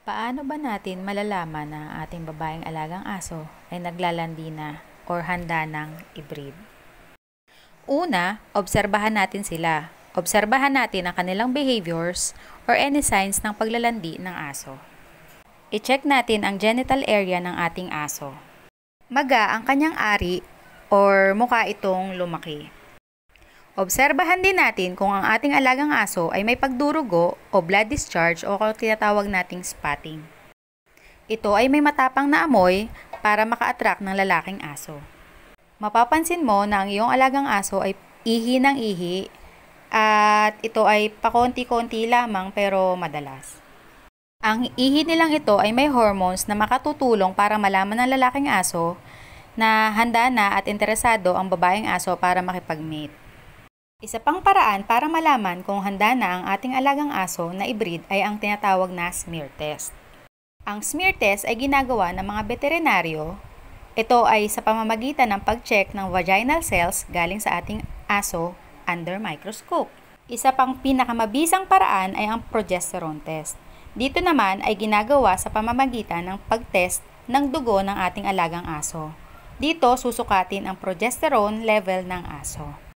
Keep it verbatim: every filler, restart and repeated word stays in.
Paano ba natin malalaman na ang ating babaeng alagang aso ay naglalandi na or handa ng i-breed? Una, obserbahan natin sila. Obserbahan natin ang kanilang behaviors or any signs ng paglalandi ng aso. I-check natin ang genital area ng ating aso. Maga ang kanyang ari or mukha itong lumaki. Obserbahan din natin kung ang ating alagang aso ay may pagdurugo o blood discharge o kung tinatawag nating spotting. Ito ay may matapang na amoy para maka-attract ng lalaking aso. Mapapansin mo na ang iyong alagang aso ay ihi ng ihi at ito ay pakonti-konti lamang pero madalas. Ang ihi nilang ito ay may hormones na makatutulong para malaman ng lalaking aso na handa na at interesado ang babaeng aso para makipag-mate. Isa pang paraan para malaman kung handa na ang ating alagang aso na i-breed ay ang tinatawag na smear test. Ang smear test ay ginagawa ng mga veterinaryo. Ito ay sa pamamagitan ng pag-check ng vaginal cells galing sa ating aso under microscope. Isa pang pinakamabisang paraan ay ang progesterone test. Dito naman ay ginagawa sa pamamagitan ng pag-test ng dugo ng ating alagang aso. Dito susukatin ang progesterone level ng aso.